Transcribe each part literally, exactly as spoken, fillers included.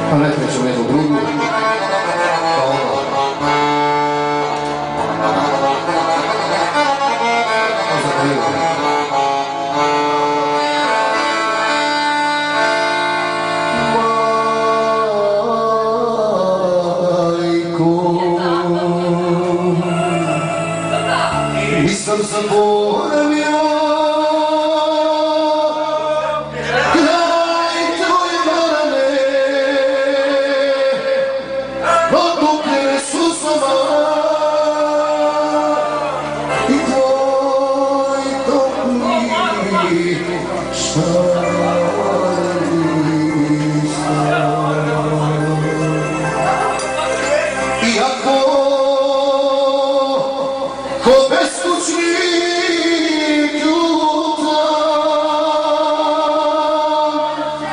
Pa ne krećemo jednu drugu. Pa ono. Pa za krivo. Nisam zaboravio kraj tvoje marane, odukljene suzama i tvoj topli šareni stan. Iako ko beskućnik ljuta,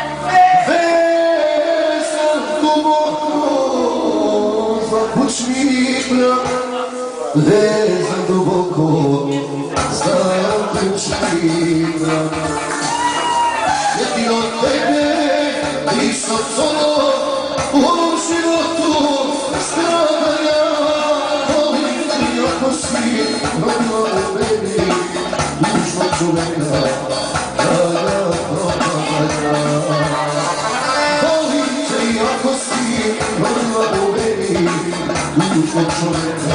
vezan duboko za kućni prag, vezan duboko za kućni prag. Jedino tebe nisam solo u ovom životu stradanja. Ako si rodila u meni dušnog čoveka, draga propadanja. Volim te i ako si rodila u meni dušnog čoveka.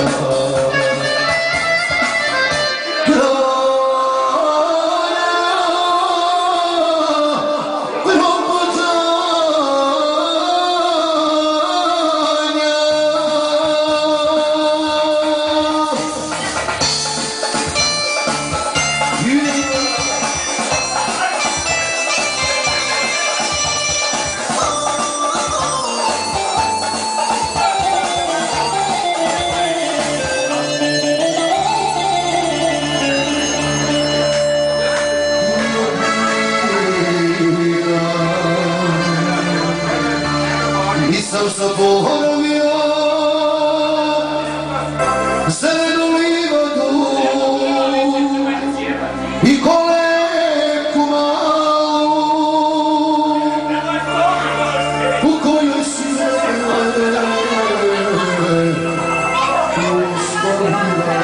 Nisam zaboravio zelenu livadu i koleku malu u kojoj si me usporila.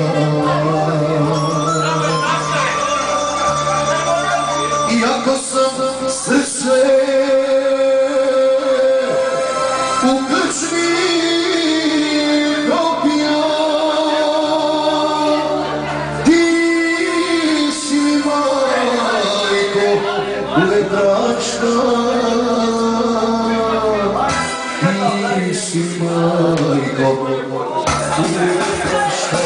Iako sam srce u krčmi propio, ti si mi majko uletračka, ti si majko uletračka.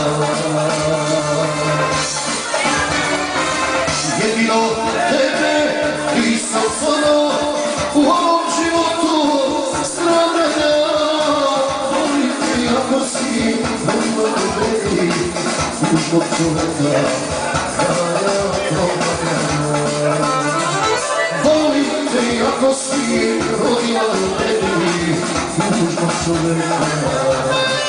Jedino tebe nisam samo u ovom životu stradanja. Volim te ako si rodila u meni dušnog čoveka, draga propadanja. Volim te ako si rodila u meni dušnog čoveka.